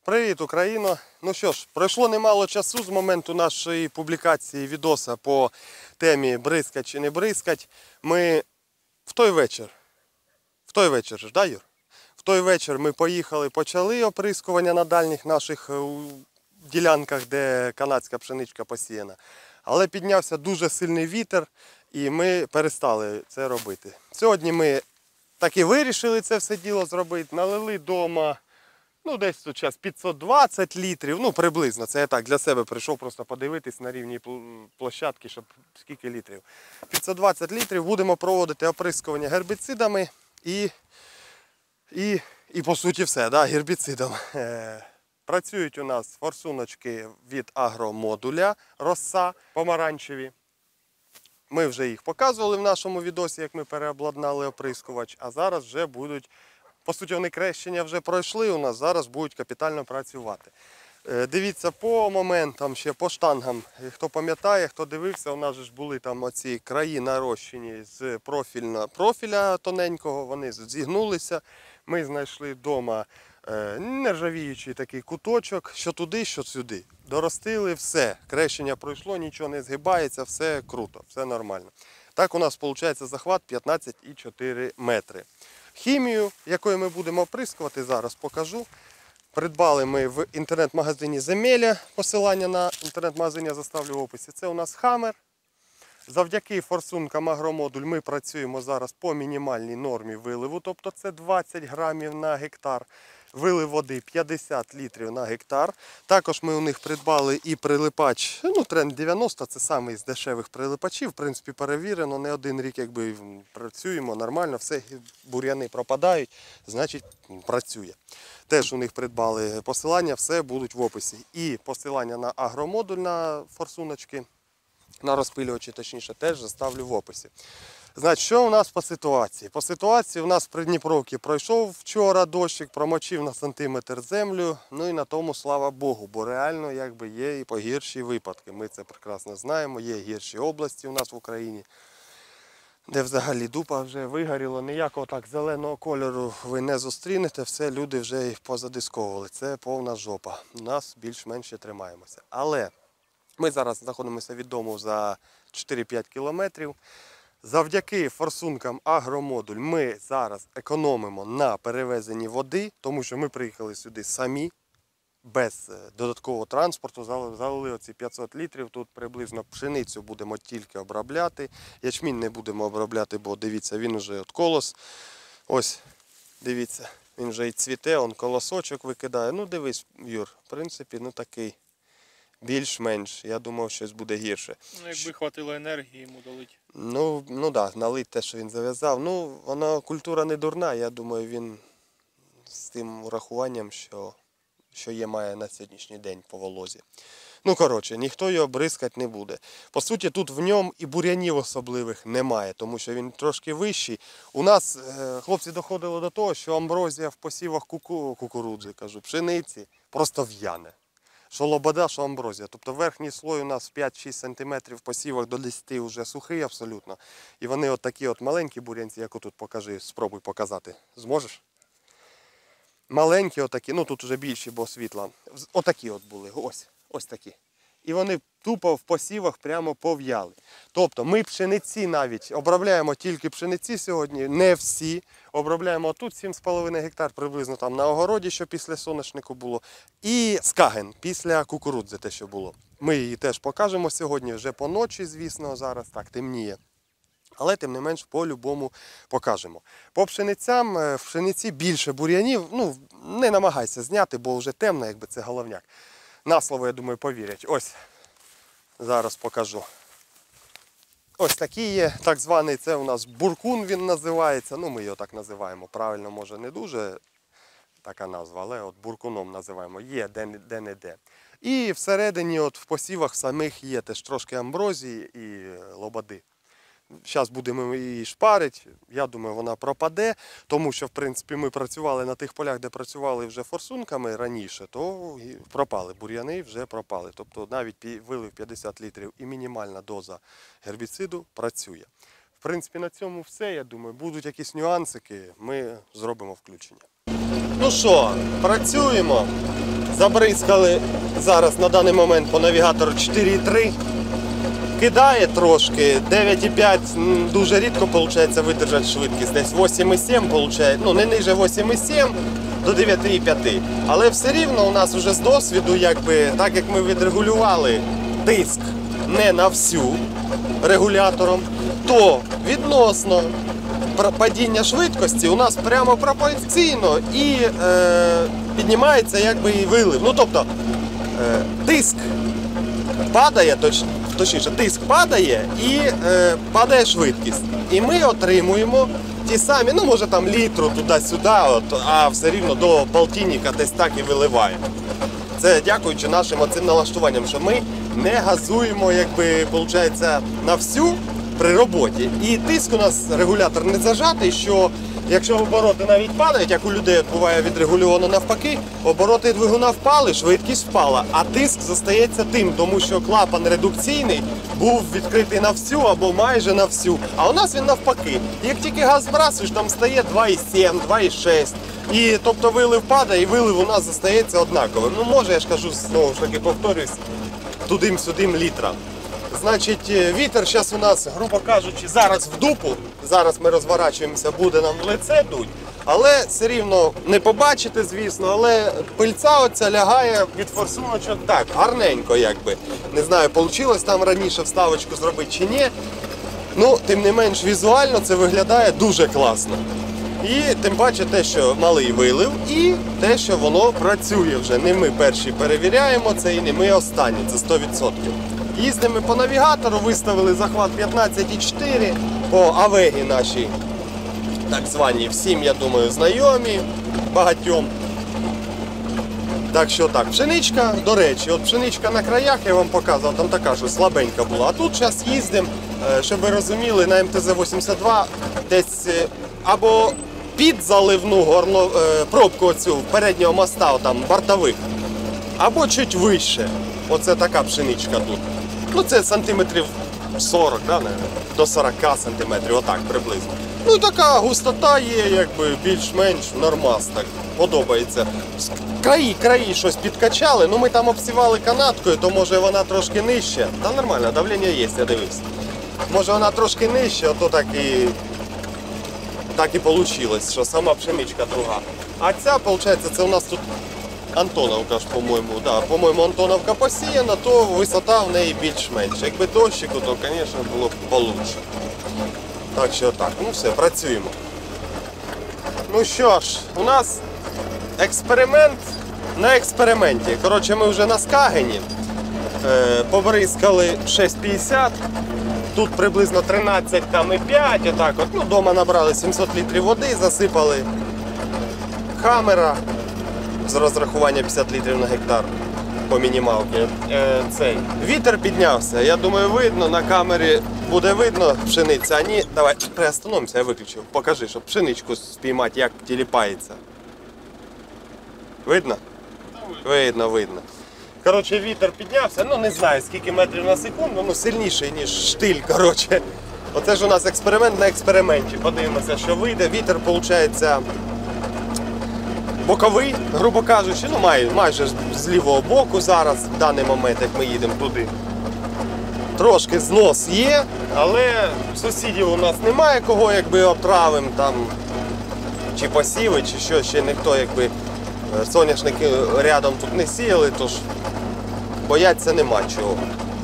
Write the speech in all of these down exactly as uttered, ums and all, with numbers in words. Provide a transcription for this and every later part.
Привіт, Україно! Ну що ж, пройшло немало часу з моменту нашої публікації відоса по темі бризкать чи не бризкать. Ми в той вечір, в той вечір ж, да, Юр? В той вечір ми поїхали, почали оприскування на дальніх наших ділянках, де канадська пшеничка посіяна. Але піднявся дуже сильний вітер і ми перестали це робити. Сьогодні ми таки вирішили це все діло зробити, налили вдома. Ну, десь тут зараз п'ятсот двадцять літрів, ну, приблизно. Це я так для себе прийшов просто подивитись на рівні площадки, щоб скільки літрів. п'ятсот двадцять літрів будемо проводити оприскування гербіцидами і, і, і по суті, все, да, гербіцидом. Е, працюють у нас форсуночки від агромодуля Роса помаранчеві. Ми вже їх показували в нашому відосі, як ми переобладнали оприскувач, а зараз вже будуть... По суті, вони крещення вже пройшли у нас, зараз будуть капітально працювати. Дивіться, по моментам, ще по штангам, хто пам'ятає, хто дивився, у нас ж були там оці краї нарощені з профільна, профіля тоненького, вони зігнулися. Ми знайшли вдома нержавіючий такий куточок, що туди, що сюди. Доростили, все, крещення пройшло, нічого не згибається, все круто, все нормально. Так у нас виходить захват п'ятнадцять і чотири метри. Хімію, якою ми будемо оприскувати, зараз покажу. Придбали ми в інтернет-магазині Земеля, посилання на інтернет-магазин я заставлю в описі. Це у нас Хаммер. Завдяки форсункам агромодуль ми працюємо зараз по мінімальній нормі виливу, тобто це двадцять грамів на гектар. Вилив води п'ятдесят літрів на гектар. Також ми у них придбали і прилипач, ну тренд дев'яносто, це самий з дешевих прилипачів, в принципі перевірено, не один рік якби працюємо нормально, все, бур'яни пропадають, значить працює. Теж у них придбали посилання, все будуть в описі. І посилання на агромодуль, на форсуночки, на розпилювачі точніше, теж заставлю в описі. Значить, що у нас по ситуації? По ситуації у нас при Дніпровці пройшов вчора дощик, промочив на сантиметр землю, ну і на тому слава Богу, бо реально якби є і погірші випадки. Ми це прекрасно знаємо, є гірші області у нас в Україні, де взагалі дупа вже вигоріло, ніякого так зеленого кольору ви не зустрінете, все, люди вже їх позадисковували, це повна жопа. У нас більш-менш тримаємося. Але ми зараз знаходимося від дому за чотири-п'ять кілометрів. Завдяки форсункам агромодуль ми зараз економимо на перевезенні води, тому що ми приїхали сюди самі, без додаткового транспорту, залили оці п'ятсот літрів, тут приблизно пшеницю будемо тільки обробляти, ячмінь не будемо обробляти, бо дивіться, він вже от колос, ось, дивіться, він вже і цвіте, он колосочок викидає, ну дивись, Юр, в принципі, ну такий. Більш-менш, я думав, щось буде гірше. Ну, якби хватило енергії йому долить. Ну, ну так, да, налить те, що він зав'язав. Ну, вона культура не дурна, я думаю, він з тим урахуванням, що, що є має на сьогоднішній день по волозі. Ну, коротше, ніхто його бризкати не буде. По суті, тут в ньому і бур'янів особливих немає, тому що він трошки вищий. У нас, хлопці, доходило до того, що амброзія в посівах куку... кукурудзи, кажу, пшениці, просто в'яне. Що лобода, що амброзія. Тобто верхній слой у нас п'ять-шість сантиметрів, посівах до десяти вже сухий абсолютно. І вони от такі от маленькі бур'янці, як отут покажи, спробуй показати. Зможеш? Маленькі отакі, ну тут вже більші, бо світла. Отакі от були, ось, ось такі. І вони тупо в посівах прямо пов'яли. Тобто ми пшениці навіть обробляємо тільки пшениці сьогодні, не всі. Обробляємо тут сім з половиною гектар, приблизно там на огороді, що після соняшнику було. І скаген після кукурудзи те, що було. Ми її теж покажемо сьогодні, вже по ночі, звісно, зараз так темніє. Але тим не менш по-любому покажемо. По пшеницям, в пшениці більше бур'янів, ну не намагайся зняти, бо вже темно, якби це головняк. На слово, я думаю, повірять. Ось, зараз покажу. Ось такий є, так званий, це у нас буркун він називається. Ну, ми його так називаємо. Правильно, може, не дуже така назва, але от буркуном називаємо. Є де-не-де. І всередині, от в посівах самих є теж трошки амброзії і лободи. Зараз будемо її шпарити, я думаю, вона пропаде, тому що, в принципі, ми працювали на тих полях, де працювали вже форсунками раніше, то пропали, бур'яни вже пропали. Тобто навіть вилив п'ятдесят літрів і мінімальна доза гербіциду працює. В принципі, на цьому все, я думаю. Будуть якісь нюансики, ми зробимо включення. Ну що, працюємо. Забризкали зараз на даний момент по навігатору чотири і три. Кидає трошки, дев'ять і п'ять м, дуже рідко виходить видержати швидкість. Десь вісім і сім виходить, ну не ниже вісім і сім до дев'ять і п'ять. Але все рівно у нас вже з досвіду, якби, так як ми відрегулювали тиск не на всю регулятором, то відносно пр- падіння швидкості у нас прямо пропорційно і е, піднімається якби і вилив. Ну тобто е, тиск падає, точ, точніше, тиск падає і е, падає швидкість. І ми отримуємо ті самі, ну може там літру туди-сюди, от, а все рівно до полтинника десь так і виливаємо. Це дякуючи нашим оцим налаштуванням, що ми не газуємо, якби, виходить, на всю при роботі. І тиск у нас регулятор не зажатий, що якщо обороти навіть падають, як у людей буває відрегульовано навпаки, обороти двигуна впали, швидкість впала, а тиск зостається тим, тому що клапан редукційний був відкритий на всю або майже на всю. А у нас він навпаки. Як тільки газ збрасуєш, там стає два і сім, два і шість. І тобто вилив падає, і вилив у нас зостається однаковим. Ну може, я ж кажу, знову ж таки повторюсь, тудим-сюдим літра. Значить, вітер зараз у нас, грубо кажучи, зараз в дупу, зараз ми розворачуємося, буде нам в лице дуть, але все рівно не побачите, звісно, але пильця оця лягає від форсуночок так, гарненько якби. Не знаю, вийшло там раніше вставочку зробити чи ні, ну, тим не менш візуально це виглядає дуже класно. І тим паче те, що малий вилив, і те, що воно працює вже. Не ми перші перевіряємо це і не ми останні, це сто відсотків. Їздимо по навігатору, виставили захват п'ятнадцять і чотири по авегі нашій, так званій, всім, я думаю, знайомі, багатьом. Так що так, пшеничка, до речі, от пшеничка на краях, я вам показував, там така, що слабенька була. А тут зараз їздимо, щоб ви розуміли, на ем те зет вісімдесят два десь або під заливну горло, пробку оцю переднього моста, там, бортових, або чуть вище. Оце така пшеничка тут. Ну це сантиметрів сорок, да, до сорок сантиметрів, отак приблизно. Ну така густота є, якби більш-менш нормас, так, подобається. Краї, краї щось підкачали, ну ми там обсівали канаткою, то може вона трошки нижче. Та нормально, давлення є, я дивився. Може вона трошки нижче, а то так і, так і вийшло, що сама пшеничка друга. А ця, виходить, це у нас тут Антоновка ж, по-моєму, да, по-моєму, Антоновка посіяна, то висота в неї більш-менш. Якби дощику, то, звісно, було б получше. Так що так, ну все, працюємо. Ну що ж, у нас експеримент на експерименті. Коротше, ми вже на Скагені е, побризкали шість п'ятдесят, тут приблизно тринадцять там і п'ять, отак от, ну, вдома набрали сімсот літрів води, засипали хамера з розрахування п'ятдесят літрів на гектар по мінімалці. Е, цей. Вітер піднявся, я думаю, видно, на камері буде видно пшениця. А ні, давай, приостановимося, я виключив. Покажи, щоб пшеничку спіймати, як тіліпається. Видно? Видно, видно. Коротше, вітер піднявся, ну не знаю скільки метрів на секунду, ну сильніший, ніж штиль, коротше. Оце ж у нас експеримент на експерименті. Подивимося, що вийде. Вітер, виходить, боковий, грубо кажучи, ну май, майже з лівого боку зараз, в даний момент, як ми їдемо туди. Трошки знос є, але сусідів у нас немає, кого якби отравим там, чи посіви, чи що, ще ніхто якби соняшники рядом тут не сіяли, тож бояться нема чого.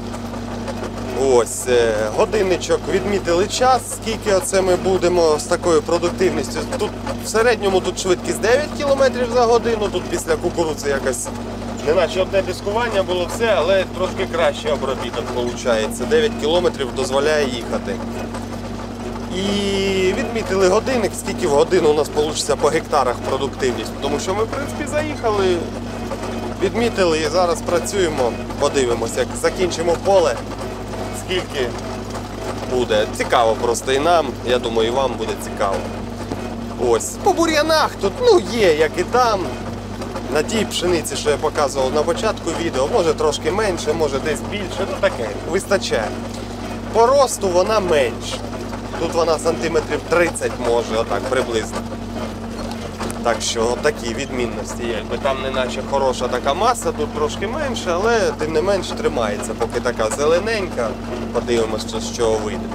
Ось, годинничок, відмітили час, скільки оце ми будемо з такою продуктивністю. Тут в середньому тут швидкість дев'ять кілометрів за годину, тут після кукурудзи якось, неначе одне дискування було все, але трошки краще обробіток виходить. дев'ять кілометрів дозволяє їхати. І відмітили годинник, скільки в годину у нас вийде по гектарах продуктивність. Тому що ми, в принципі, заїхали, відмітили і зараз працюємо, подивимося, як закінчимо поле, скільки буде. Цікаво просто і нам, я думаю, і вам буде цікаво. Ось, по бур'янах тут, ну, є, як і там. На тій пшениці, що я показував на початку відео, може трошки менше, може десь більше, ну таке, вистачає. По росту вона менш. Тут вона сантиметрів тридцять може, отак приблизно. Так що такі відмінності є. Якби там не наче хороша така маса, тут трошки менше, але тим не менш тримається, поки така зелененька. Подивимося, з чого вийде.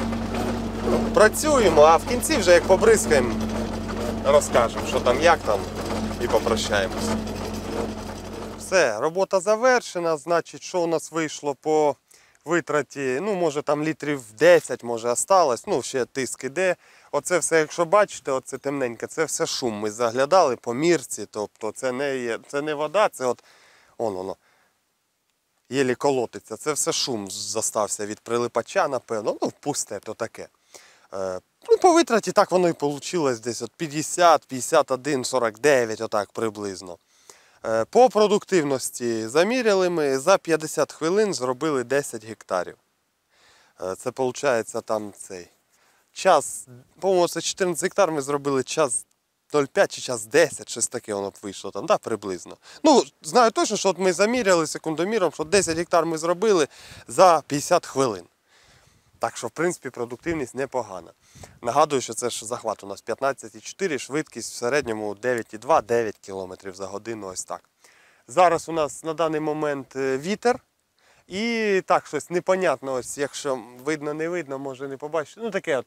Працюємо, а в кінці вже як побризкаємо, розкажемо, що там, як там, і попрощаємося. Все, робота завершена, значить, що у нас вийшло по витраті, ну, може там літрів десять, може осталось, ну, ще тиск іде. Оце все, якщо бачите, оце темненьке, це все шум. Ми заглядали по мірці, тобто це не, є, це не вода, це от, он воно, єлі колотиться. Це все шум застався від прилипача, напевно, ну, пусте, то таке. Е, ну, по витраті так воно і вийшло, десь от п'ятдесят, п'ятдесят один, сорок дев'ять, отак приблизно. Е, по продуктивності заміряли ми, за п'ятдесят хвилин зробили десять гектарів. Е, це виходить там цей час, по-моєму, це чотирнадцять гектар ми зробили час нуль п'ять чи час десять, щось таке воно б вийшло там, да, приблизно. Ну, знаю точно, що от ми заміряли секундоміром, що десять гектар ми зробили за п'ятдесят хвилин. Так що, в принципі, продуктивність непогана. Нагадую, що це ж захват у нас п'ятнадцять і чотири, швидкість в середньому дев'ять і два - дев'ять кілометрів за годину, ось так. Зараз у нас на даний момент вітер. І так, щось непонятно, ось якщо видно, не видно, може не побачити. Ну таке от,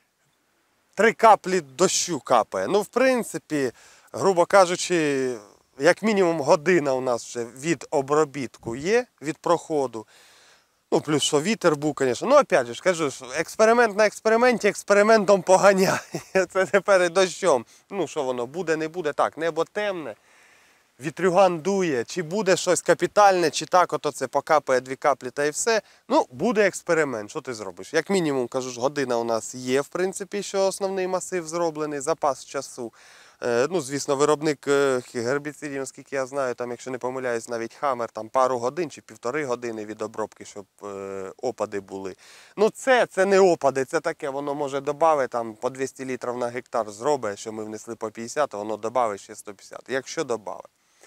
три каплі дощу капає. Ну, в принципі, грубо кажучи, як мінімум година у нас вже від обробітку є, від проходу. Ну, плюс що вітер був, звісно. Ну, опять же, кажу, що експеримент на експерименті експериментом поганяє. Це тепер і дощом. Ну, що воно, буде, не буде, так, небо темне. Вітрюган дує, чи буде щось капітальне, чи так, ото це покапає дві каплі та і все. Ну, буде експеримент, що ти зробиш? Як мінімум, кажу ж, година у нас є, в принципі, що основний масив зроблений, запас часу. Е, ну, звісно, виробник гербіцидів, наскільки я знаю, там, якщо не помиляюсь, навіть Хаммер, там пару годин чи півтори години від обробки, щоб е, опади були. Ну, це, це не опади, це таке, воно може додати, там, по двісті літрів на гектар зробить, що ми внесли по п'ятдесят, а воно додає ще сто п'ятдесят, якщо додає.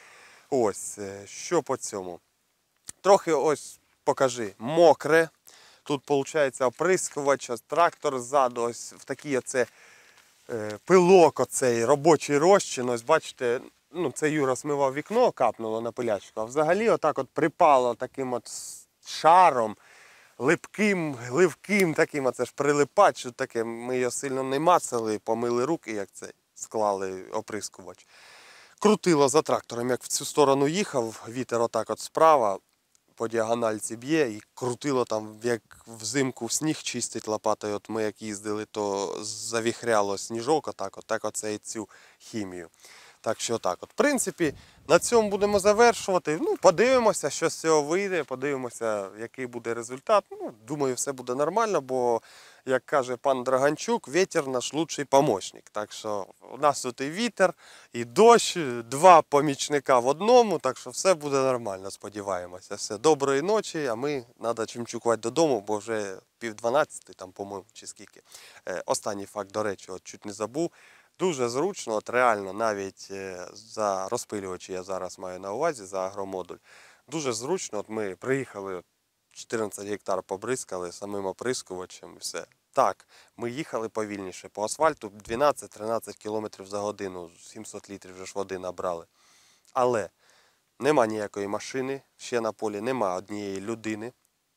Ось, що по цьому. Трохи ось покажи, мокре. Тут виходить оприскувач, трактор ззаду, ось в такий оце е, пилок, оцей робочий розчин. Ось бачите, ну це Юра смивав вікно, капнуло на пилячку, а взагалі отак от припало таким от шаром, липким, гливким таким, оце ж прилипач, таке. Ми його сильно не мацали, помили руки, як це склали оприскувач. Крутило за трактором, як в цю сторону їхав, вітер отак от справа, по діагональці б'є і крутило там, як взимку сніг чистить лопатою. От ми як їздили, то завіхряло сніжок, отак, отак оце і цю хімію. Так що так от. В принципі, на цьому будемо завершувати. Ну, подивимося, що з цього вийде, подивимося, який буде результат. Ну, думаю, все буде нормально, бо, як каже пан Драганчук, вітер наш лучший помощник. Так що у нас тут і вітер, і дощ, два помічника в одному, так що все буде нормально, сподіваємося. Все, доброї ночі, а ми треба чимчукувати додому, бо вже пів дванадцятої, там, по-моєму, чи скільки. Е, останній факт, до речі, от чуть не забув. Дуже зручно, от реально, навіть за розпилювачі я зараз маю на увазі, за агромодуль. Дуже зручно, от ми приїхали, чотирнадцять гектар побризкали самим оприскувачем і все. Так, ми їхали повільніше, по асфальту дванадцять-тринадцять кілометрів за годину, сімсот літрів вже ж води набрали. Але нема ніякої машини, ще на полі нема однієї людини.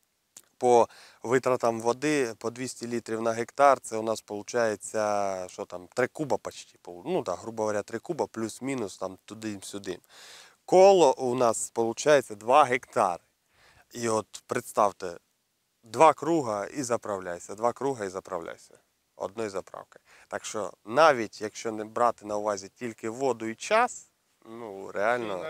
По витратам води по двісті літрів на гектар, це у нас виходить, що там, три куба почти. Ну так, грубо говоря, три куба плюс-мінус там туди-сюди. Коло у нас виходить два гектари. І от представте, два круга і заправляйся, два круга і заправляйся. Одної заправки. Так що навіть якщо не брати на увазі тільки воду і час, ну реально...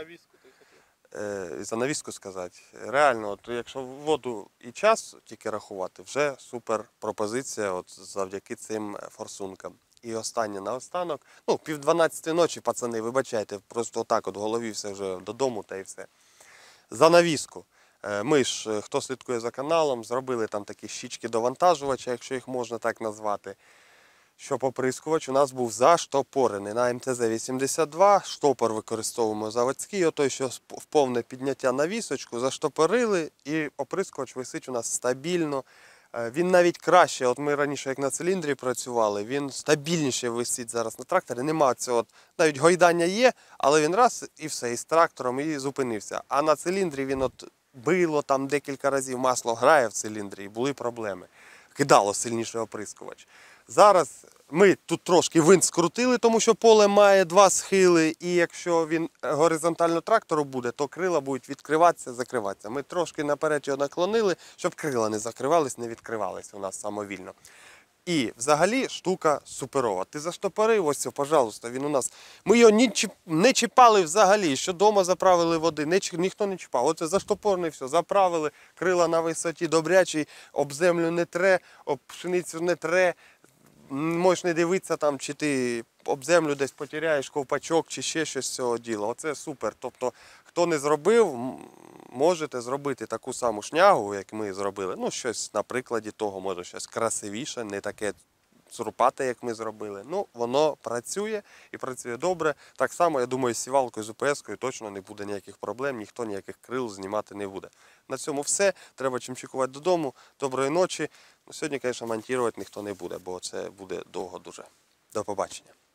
За навіску сказати, реально, от якщо воду і час тільки рахувати, вже супер пропозиція от завдяки цим форсункам. І останнє наостанок, ну, пів дванадцятої ночі, пацани, вибачайте, просто отак от в голові все вже додому та і все. За навіску. Ми ж, хто слідкує за каналом, зробили там такі щічки довантажувача, якщо їх можна так назвати. Щоб оприскувач у нас був заштопорений на ем те зет вісімдесят два, штопор використовуємо заводський, отой, що в повне підняття на вісочку, заштопорили і оприскувач висить у нас стабільно Е, Він навіть краще, от ми раніше як на циліндрі працювали, він стабільніше висить зараз на тракторі. Нема цього, от, навіть гойдання є, але він раз і все, і з трактором, і зупинився. А на циліндрі він от било там декілька разів, масло грає в циліндрі, і були проблеми. Кидало сильніший оприскувач. Зараз ми тут трошки винт скрутили, тому що поле має два схили, і якщо він горизонтально трактору буде, то крила будуть відкриватися, закриватися. Ми трошки наперед його наклонили, щоб крила не закривались, не відкривались у нас самовільно. І взагалі штука суперова. Ти заштопорив, ось, пожалуйста, він у нас. Ми його ні чіп- не чіпали взагалі, що вдома заправили води, не, чіп- ніхто не чіпав. Оце заштопорний, все, заправили, крила на висоті добрячий, об землю не тре, об пшеницю не тре. Можеш не дивитися там, чи ти об землю десь потеряєш ковпачок, чи ще щось з цього діла. Оце супер. Тобто, хто не зробив, м, можете зробити таку саму шнягу, як ми зробили. Ну, щось на прикладі того, може щось красивіше, не таке цурпате, як ми зробили. Ну, воно працює і працює добре. Так само, я думаю, з сівалкою, з У Пе Ескою точно не буде ніяких проблем, ніхто ніяких крил знімати не буде. На цьому все. Треба чимчикувати додому. Доброї ночі. Ну, сьогодні, звісно, монтувати ніхто не буде, бо це буде довго дуже. До побачення.